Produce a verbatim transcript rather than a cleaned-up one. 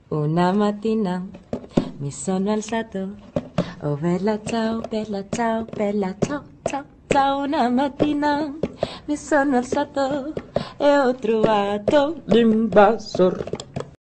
Una mattina mi sono alzato, oh bella ciao, bella ciao, bella ciao, ciao, ciao. Una mattina mi sono alzato e ho trovato l'invasor.